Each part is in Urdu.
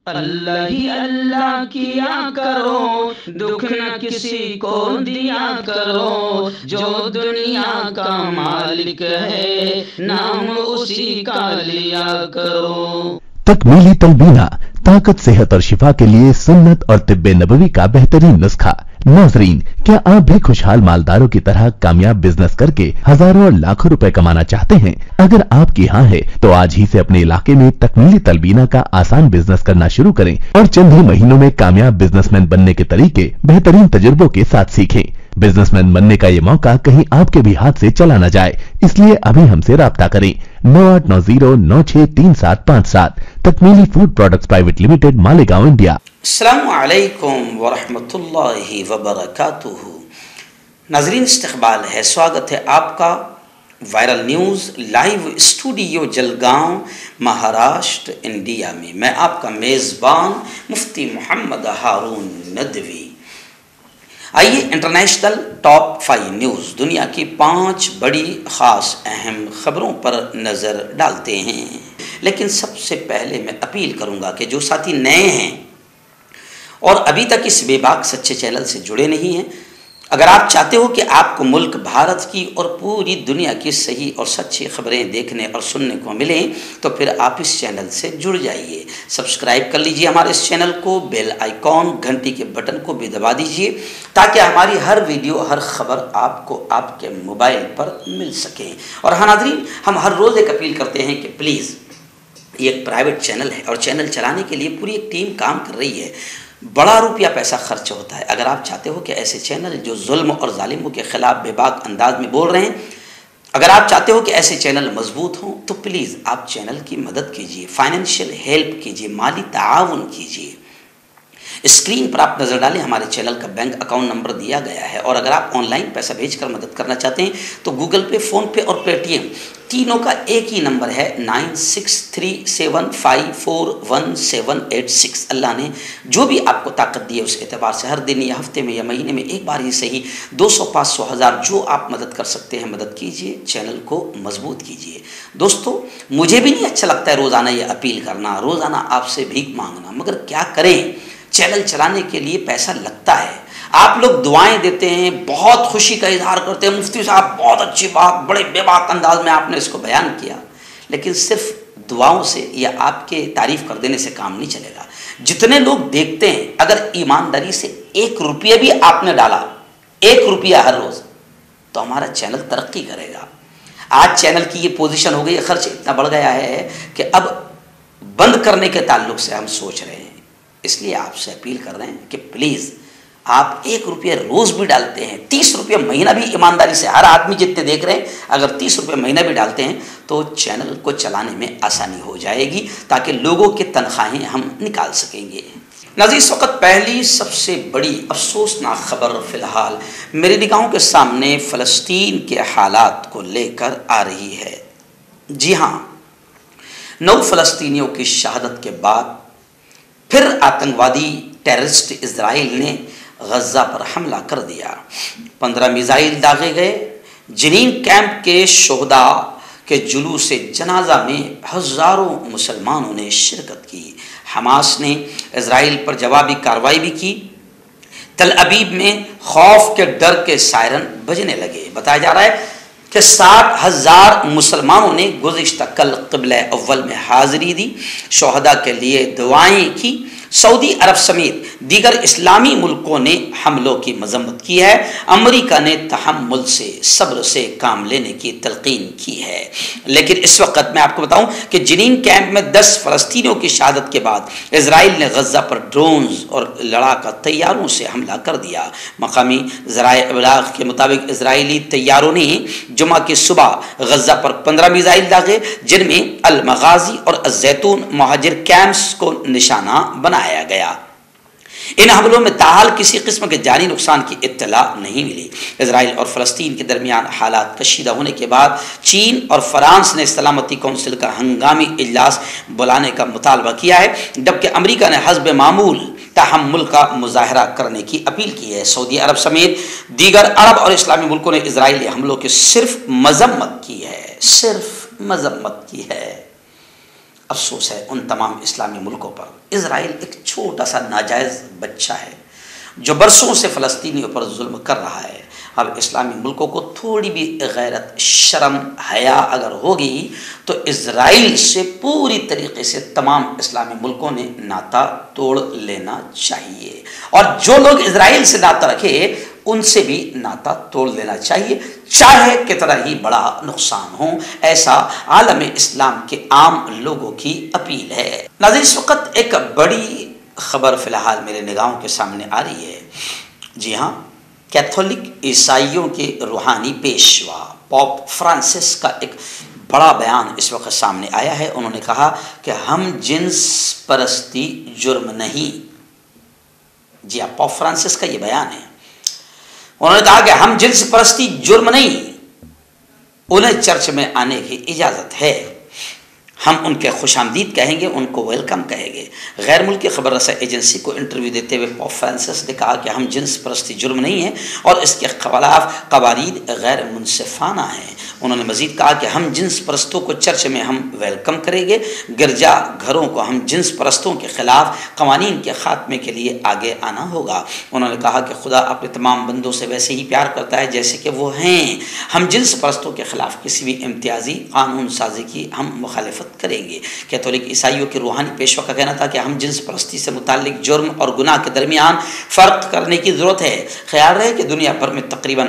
اللہ ہی اللہ کیا کرو، دکھ نہ کسی کو دیا کرو، جو دنیا کا مالک ہے نام اسی کا لیا کرو۔ تکمیلی تلبینہ طاقت، صحت اور شفا کے لیے سنت اور طب نبوی کا بہترین نسخہ۔ ناظرین، کیا آپ بھی خوشحال مالداروں کی طرح کامیاب بزنس کر کے ہزاروں اور لاکھوں روپے کمانا چاہتے ہیں؟ اگر آپ کی ہاں ہے تو آج ہی سے اپنے علاقے میں تکمیلی تلبینہ کا آسان بزنس کرنا شروع کریں اور چند ہی مہینوں میں کامیاب بزنس مین بننے کے طریقے بہترین تجربوں کے ساتھ سیکھیں۔ بزنس مین بننے کا یہ موقع کہیں آپ کے بھی ہاتھ سے چلا نہ جائے، اس لیے ابھی ہم سے رابطہ کریں۔ 9890963757 Takmili food products private limited, Malegaon, India. السلام علیکم ورحمۃ اللہ وبرکاتہ۔ ناظرین، استقبال ہے، سواگت ہے آپ کا viral news live studio Jalgaon, Maharashtra, India میں۔ میں آپ کا میزبان مفتی محمد ہارون ندوی۔ آئیے انٹرنیشنل ٹاپ 5 نیوز، دنیا کی 5 بڑی خاص اہم خبروں پر نظر ڈالتے ہیں۔ لیکن سب سے پہلے میں اپیل کروں گا کہ جو ساتھی نئے ہیں اور ابھی تک اس بے باک سچے چینل سے جڑے نہیں ہیں، اگر آپ چاہتے ہو کہ آپ کو ملک بھارت کی اور پوری دنیا کی صحیح اور سچی خبریں دیکھنے اور سننے کو ملیں تو پھر آپ اس چینل سے جڑ جائیے۔ سبسکرائب کر لیجئے ہمارے اس چینل کو، بیل آئیکن گھنٹی کے بٹن کو بھی دبا دیجئے تاکہ ہماری ہر ویڈیو، ہر خبر آپ کو آپ کے موبائل پر مل سکے۔ اور ہاں ناظرین، ہم ہر روز ایک اپیل کرتے ہیں کہ پلیز، یہ ایک پرائیویٹ چینل ہے اور چینل چلانے کے لیے پوری ایک ٹیم کام کر رہی ہے، بڑا روپیہ پیسہ خرچ ہوتا ہے۔ اگر آپ چاہتے ہو کہ ایسے چینل جو ظلم اور ظالموں کے خلاف بے باک انداز میں بول رہے ہیں، اگر آپ چاہتے ہو کہ ایسے چینل مضبوط ہوں تو پلیز آپ چینل کی مدد کیجیے، فائنینشیل ہیلپ کیجیے، مالی تعاون کیجیے۔ اسکرین پر آپ نظر ڈالیں، ہمارے چینل کا بینک اکاؤنٹ نمبر دیا گیا ہے، اور اگر آپ آن لائن پیسہ بھیج کر مدد کرنا چاہتے ہیں تو گوگل پے، فون پے اور پے ٹی ایم تینوں کا ایک ہی نمبر ہے، 9637541786۔ اللہ نے جو بھی آپ کو طاقت دی ہے اس اعتبار سے ہر دن یا ہفتے میں یا مہینے میں ایک بار ہی صحیح 200، 500، 1000 جو آپ مدد کر سکتے ہیں مدد کیجیے، چینل کو مضبوط کیجیے۔ دوستو، مجھے بھی نہیں اچھا لگتا ہے روزانہ یہ اپیل کرنا، روزانہ آپ سے بھیک مانگنا، مگر کیا کریں، چینل چلانے کے لیے پیسہ لگتا ہے۔ آپ لوگ دعائیں دیتے ہیں، بہت خوشی کا اظہار کرتے ہیں، مفتی صاحب بہت اچھی بات، بڑے بے باک انداز میں آپ نے اس کو بیان کیا، لیکن صرف دعاؤں سے یا آپ کے تعریف کر دینے سے کام نہیں چلے گا۔ جتنے لوگ دیکھتے ہیں، اگر ایمانداری سے 1 روپیہ بھی آپ نے ڈالا، 1 روپیہ ہر روز، تو ہمارا چینل ترقی کرے گا۔ آج چینل کی یہ پوزیشن ہو گئی ہے، خرچ اتنا بڑھ گیا ہے کہ اب بند کرنے کے تعلق سے ہم سوچ رہے ہیں۔ اس لیے آپ سے اپیل کر رہے ہیں کہ پلیز آپ 1 روپیہ روز بھی ڈالتے ہیں، 30 روپیہ مہینہ بھی ایمانداری سے، ہر آدمی جتنے دیکھ رہے ہیں اگر 30 روپیہ مہینہ بھی ڈالتے ہیں تو چینل کو چلانے میں آسانی ہو جائے گی، تاکہ لوگوں کی تنخواہیں ہم نکال سکیں گے۔ ناظرین، اس وقت پہلی سب سے بڑی افسوسناک خبر فی الحال میری نگاہوں کے سامنے فلسطین کے حالات کو لے کر آ رہی ہے۔ جی ہاں، 9 فلسطینیوں کی شہادت کے بعد پھر آتنکوادی ٹیررسٹ اسرائیل نے غزہ پر حملہ کر دیا، 15 میزائل داغے گئے۔ جنین کیمپ کے شہداء کے جلوس جنازہ میں ہزاروں مسلمانوں نے شرکت کی۔ حماس نے اسرائیل پر جوابی کارروائی بھی کی۔ تل ابیب میں خوف کے ڈر کے سائرن بجنے لگے۔ بتایا جا رہا ہے کہ 60,000 مسلمانوں نے گزشتہ کل قبلہ اول میں حاضری دی، شہداء کے لیے دعائیں کی۔ سعودی عرب سمیت دیگر اسلامی ملکوں نے حملوں کی مذمت کی ہے۔ امریکہ نے تحمل سے، صبر سے کام لینے کی تلقین کی ہے۔ لیکن اس وقت میں آپ کو بتاؤں کہ جنین کیمپ میں 10 فلسطینیوں کی شہادت کے بعد اسرائیل نے غزہ پر ڈرونز اور لڑاکا طیاروں سے حملہ کر دیا۔ مقامی ذرائع ابلاغ کے مطابق اسرائیلی طیاروں نے جمعہ کی صبح غزہ پر 15 میزائل داغے، جن میں المغازی اور الزیتون مہاجر کیمپس کو نشانہ بنایا گیا۔ ان حملوں میں تاحال کسی قسم کے جانی نقصان کی اطلاع نہیں ملی۔ اسرائیل اور فلسطین کے درمیان حالات کشیدہ ہونے کے بعد چین اور فرانس نے سلامتی کونسل کا ہنگامی اجلاس بلانے کا مطالبہ کیا ہے، جبکہ امریکہ نے حسب معمول تحمل کا مظاہرہ کرنے کی اپیل کی ہے۔ سعودی عرب سمیت دیگر عرب اور اسلامی ملکوں نے اسرائیلی حملوں کی صرف مذمت کی ہے، صرف مذمت کی ہے۔ افسوس ہے ان تمام اسلامی ملکوں پر۔ اسرائیل ایک چھوٹا سا ناجائز بچہ ہے جو برسوں سے فلسطینیوں پر ظلم کر رہا ہے۔ اب اسلامی ملکوں کو تھوڑی بھی غیرت، شرم، حیا اگر ہوگی تو اسرائیل سے پوری طریقے سے تمام اسلامی ملکوں نے ناطا توڑ لینا چاہیے، اور جو لوگ اسرائیل سے ناطا رکھے ان سے بھی ناطا توڑ لینا چاہیے، چاہے کتنا ہی بڑا نقصان ہو۔ ایسا عالم اسلام کے عام لوگوں کی اپیل ہے۔ ناظرین، اس وقت ایک بڑی خبر فی الحال میرے نگاہوں کے سامنے آ رہی ہے۔ جی ہاں، کیتھولک عیسائیوں کے روحانی پیشوا پوپ فرانسس کا ایک بڑا بیان اس وقت سامنے آیا ہے۔ انہوں نے کہا کہ ہم جنس پرستی جرم نہیں۔ جی ہاں، پوپ فرانسس کا یہ بیان ہے۔ انہوں نے کہا کہ ہم جنس پرستی جرم نہیں، انہیں چرچ میں آنے کی اجازت ہے، ہم ان کے خوش آمدید کہیں گے، ان کو ویلکم کہیں گے۔ غیر ملکی خبر رساں ایجنسی کو انٹرویو دیتے ہوئے پوپ فرانسس نے کہا کہ ہم جنس پرستی جرم نہیں ہے اور اس کے خلاف قوانین غیر منصفانہ ہیں۔ انہوں نے مزید کہا کہ ہم جنس پرستوں کو چرچ میں ہم ویلکم کریں گے، گرجا گھروں کو ہم جنس پرستوں کے خلاف قوانین کے خاتمے کے لیے آگے آنا ہوگا۔ انہوں نے کہا کہ خدا اپنے تمام بندوں سے ویسے ہی پیار کرتا ہے جیسے کہ وہ ہیں۔ ہم جنس پرستوں کے خلاف کسی بھی امتیازی قانون سازی کی ہم مخالفت کریں گے۔ کیتھولک عیسائیوں کے روحانی پیشوا کا کہنا تھا کہ ہم جنس پرستی سے متعلق جرم اور گناہ کے درمیان فرق کرنے کی ضرورت ہے۔ خیال رہے کہ دنیا بھر میں تقریباً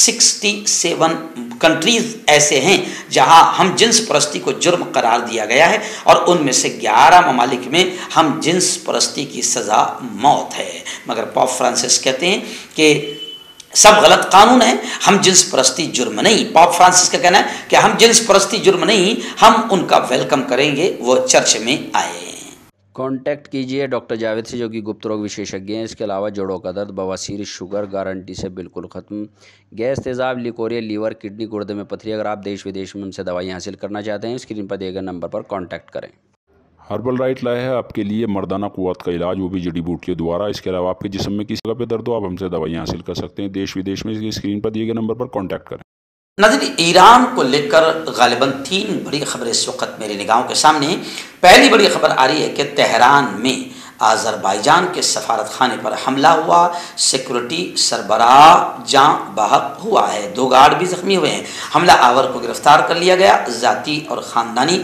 67 کنٹریز ایسے ہیں جہاں ہم جنس پرستی کو جرم قرار دیا گیا ہے، اور ان میں سے 11 ممالک میں ہم جنس پرستی کی سزا موت ہے۔ مگر پوپ فرانسس کہتے ہیں کہ سب غلط قانون ہے، ہم جنس پرستی جرم نہیں۔ پوپ فرانسس کا کہنا ہے کہ ہم جنس پرستی جرم نہیں، ہم ان کا ویلکم کریں گے، وہ چرچ میں آئے۔ کانٹیکٹ کیجئے ڈاکٹر جاوید سے جو کہ گپت روگ وشیشجঞ ہیں۔ اس کے علاوہ جوڑوں کا درد، بواسیر، شوگر گارنٹی سے بالکل ختم، گیس، تیزاب، لیکوریا، لیور، کڈنی، گردے میں پتھری۔ اگر آپ دیش ودیش میں ان سے دوائیں حاصل کرنا چاہتے ہیں، اسکرین پر دیے گئے نمبر پر کانٹیکٹ کریں۔ ہربل رائٹ لائے ہے آپ کے لیے مردانہ قوت کا علاج، وہ بھی جڑی بوٹیوں دوارا۔ اس کے علاوہ آپ کے جسم میں کسی جگہ پہ درد ہو، آپ ہم سے دوائیں حاصل کر سکتے ہیں دیش ودیش میں۔ اسکرین پر دیے گئے نمبر پر کانٹیکٹ کریں۔ ناظرین، ایران کو لے کر غالباً 3 بڑی خبریں اس وقت میرے نگاہوں کے سامنے ہیں۔ پہلی بڑی خبر آ رہی ہے کہ تہران میں آذربائیجان کے سفارت خانے پر حملہ ہوا، سیکورٹی سربراہ جاں بحق ہوا ہے، 2 گارڈ بھی زخمی ہوئے ہیں۔ حملہ آور کو گرفتار کر لیا گیا، ذاتی اور خاندانی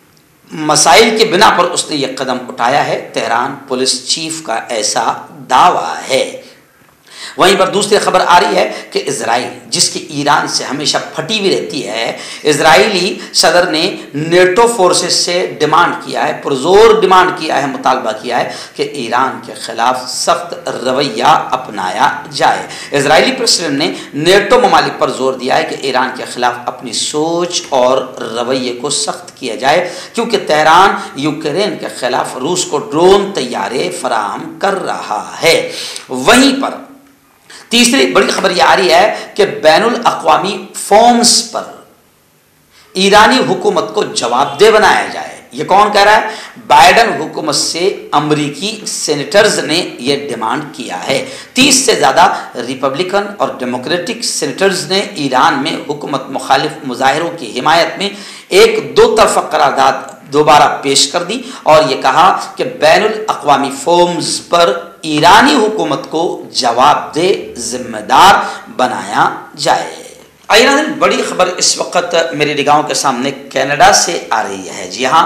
مسائل کے بنا پر اس نے یہ قدم اٹھایا ہے، تہران پولیس چیف کا ایسا دعویٰ ہے۔ وہیں پر دوسری خبر آ رہی ہے کہ اسرائیل، جس کی ایران سے ہمیشہ پھٹی ہوئی رہتی ہے، اسرائیلی صدر نے نیٹو فورسز سے ڈیمانڈ کیا ہے، پرزور ڈیمانڈ کیا ہے، مطالبہ کیا ہے کہ ایران کے خلاف سخت رویہ اپنایا جائے۔ اسرائیلی پریزیڈنٹ نے نیٹو ممالک پر زور دیا ہے کہ ایران کے خلاف اپنی سوچ اور رویے کو سخت کیا جائے، کیونکہ تہران یوکرین کے خلاف روس کو ڈرون طیارے فراہم کر رہا ہے۔ وہیں پر تیسری بڑی خبر یہ آ رہی ہے کہ بین الاقوامی فورمز پر ایرانی حکومت کو جواب دہ بنایا جائے۔ یہ کون کہہ رہا ہے؟ بائیڈن حکومت سے امریکی سینیٹرز نے یہ ڈیمانڈ کیا ہے۔ 30 سے زیادہ ریپبلکن اور ڈیموکریٹک سینیٹرز نے ایران میں حکومت مخالف مظاہروں کی حمایت میں ایک 2 طرفہ قرارداد دوبارہ پیش کر دی اور یہ کہا کہ بین الاقوامی فورمز پر ایرانی حکومت کو جواب دہ ذمہ دار بنایا جائے۔ ایران بڑی خبر اس وقت میری نگاہوں کے سامنے کینیڈا سے آ رہی ہے۔ جی ہاں،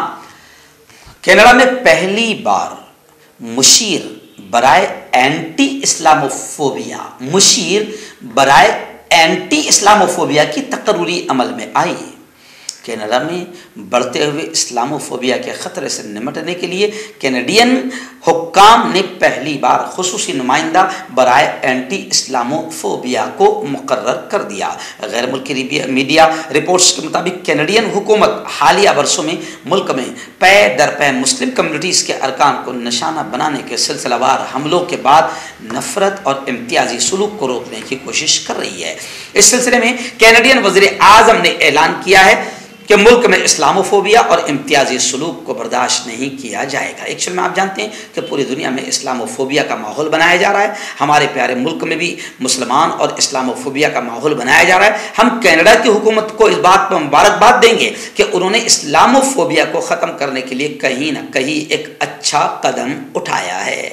کینیڈا میں پہلی بار مشیر برائے اینٹی اسلاموفوبیا، مشیر برائے اینٹی اسلاموفوبیا کی تقرری عمل میں آئی۔ کینیڈا میں بڑھتے ہوئے اسلاموفوبیا کے خطرے سے نمٹنے کے لیے کینیڈین حکام نے پہلی بار خصوصی نمائندہ برائے اینٹی اسلاموفوبیا کو مقرر کر دیا۔ غیر ملکی میڈیا رپورٹس کے مطابق کینیڈین حکومت حالیہ برسوں میں ملک میں پے در پے مسلم کمیونٹیز کے ارکان کو نشانہ بنانے کے سلسلہ وار حملوں کے بعد نفرت اور امتیازی سلوک کو روکنے کی کوشش کر رہی ہے۔ اس سلسلے میں کینیڈین وزیر اعظم نے اعلان کیا ہے کہ ملک میں اسلاموفوبیا اور امتیازی سلوک کو برداشت نہیں کیا جائے گا۔ ایکچوئل میں آپ جانتے ہیں کہ پوری دنیا میں اسلاموفوبیا کا ماحول بنایا جا رہا ہے، ہمارے پیارے ملک میں بھی مسلمان اور اسلاموفوبیا کا ماحول بنایا جا رہا ہے۔ ہم کینیڈا کی حکومت کو اس بات پر مبارکباد دیں گے کہ انہوں نے اسلاموفوبیا کو ختم کرنے کے لیے کہیں نہ کہیں ایک اچھا قدم اٹھایا ہے،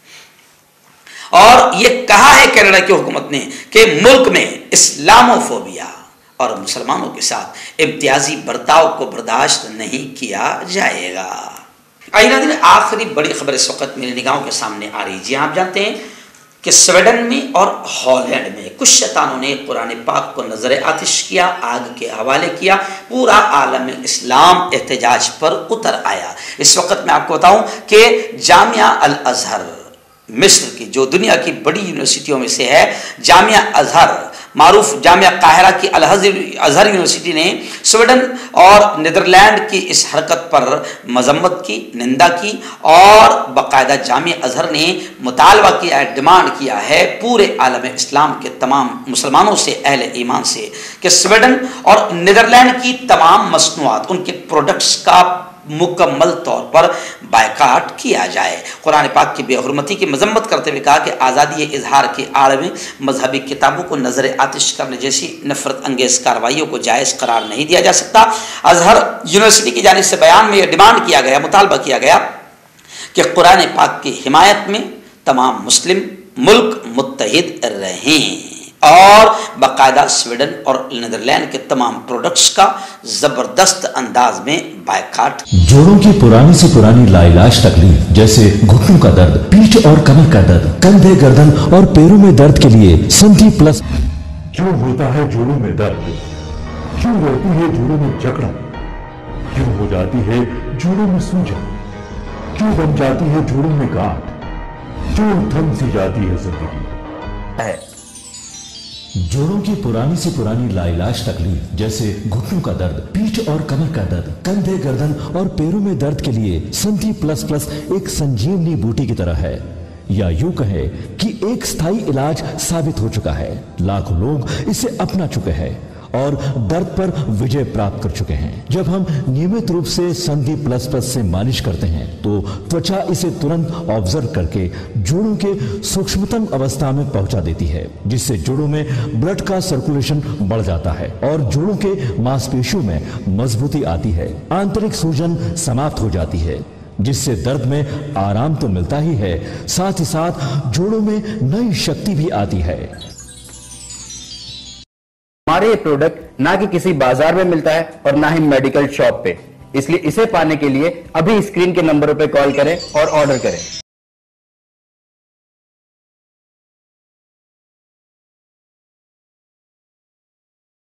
اور یہ کہا ہے کینیڈا کی حکومت نے کہ ملک میں اسلاموفوبیا اور مسلمانوں کے ساتھ امتیازی برتاؤ کو برداشت نہیں کیا جائے گا۔ آئینہ آخری بڑی خبر اس وقت میری نگاہوں کے سامنے آ رہی۔ جی آپ جانتے ہیں کہ سویڈن میں اور ہالینڈ میں کچھ شیطانوں نے قرآن پاک کو نظر آتش کیا، آگ کے حوالے کیا، پورا عالم اسلام احتجاج پر اتر آیا۔ اس وقت میں آپ کو بتاؤں کہ جامعہ الازہر مصر کی جو دنیا کی بڑی یونیورسٹیوں میں سے ہے، جامعہ ازہر معروف جامعہ قاہرہ کی ازہر یونیورسٹی نے سویڈن اور نیدرلینڈ کی اس حرکت پر مذمت کی، نندا کی، اور باقاعدہ جامعہ ازہر نے مطالبہ کیا ہے، ڈیمانڈ کیا ہے پورے عالم اسلام کے تمام مسلمانوں سے، اہل ایمان سے، کہ سویڈن اور نیدرلینڈ کی تمام مصنوعات، ان کے پروڈکٹس کا مکمل طور پر بائیکاٹ کیا جائے۔ قرآن پاک کی بے حرمتی کی مذمت کرتے ہوئے کہا کہ آزادی اظہار کے آڑ میں مذہبی کتابوں کو نظر آتش کرنے جیسی نفرت انگیز کارروائیوں کو جائز قرار نہیں دیا جا سکتا۔ ازہر یونیورسٹی کی جانب سے بیان میں یہ ڈیمانڈ کیا گیا، مطالبہ کیا گیا کہ قرآن پاک کی حمایت میں تمام مسلم ملک متحد رہیں، اور باقاعدہ سویڈن اور نیدرلینڈ کے تمام پروڈکٹس کا زبردست انداز میں بائیکاٹ۔ جوڑوں کی پرانی سے پرانی لاعلاج تکلیف جیسے گھٹنوں کا درد، پیٹھ اور کمر کا درد، کندھے، گردن اور پیروں میں درد کے لیے سندھی پلس۔ کیوں ہوتا ہے جوڑوں میں درد؟ کیوں رہتی ہے جوڑوں میں جکڑن؟ کیوں ہو جاتی ہے جوڑوں میں سوجن؟ کیوں بن جاتی ہے جوڑوں میں گاٹھ؟ کیوں تھم سی جاتی ہے زندگی؟ جوڑوں کی پرانی سے پرانی لاعلاج تکلیف جیسے گھٹنوں کا درد، پیٹھ اور کمر کا درد، کندھے، گردن اور پیروں میں درد کے لیے سنتھی پلس پلس ایک سنجیونی بوٹی کی طرح ہے، یا یوں کہے کہ ایک استھائی علاج ثابت ہو چکا ہے۔ لاکھوں لوگ اسے اپنا چکے ہیں اور درد پر وجے پراپت کر چکے ہیں۔ جب ہم نیمت روپ سے سندھی پلس پلس سے مالش کرتے ہیں تو توچا اسے ترنت آبزرو کر کے جوڑوں کے سوکشمتم اوستھا میں پہنچا دیتی ہے، جس سے جوڑوں میں بلڈ کا سرکولیشن بڑھ جاتا ہے اور جوڑوں کے ماس پیشیوں میں مضبوطی آتی ہے، آنترک سوجن سماپت ہو جاتی ہے، جس سے درد میں آرام تو ملتا ہی ہے، ساتھ ہی ساتھ جوڑوں میں نئی شکتی بھی آتی ہے۔ ہمارے یہ پروڈکٹ نہ کہ کسی بازار میں ملتا ہے اور نہ ہی میڈیکل شاپ پہ، اس لیے اسے پانے کے لیے ابھی اسکرین کے نمبروں پہ کال کریں اور آرڈر کریں۔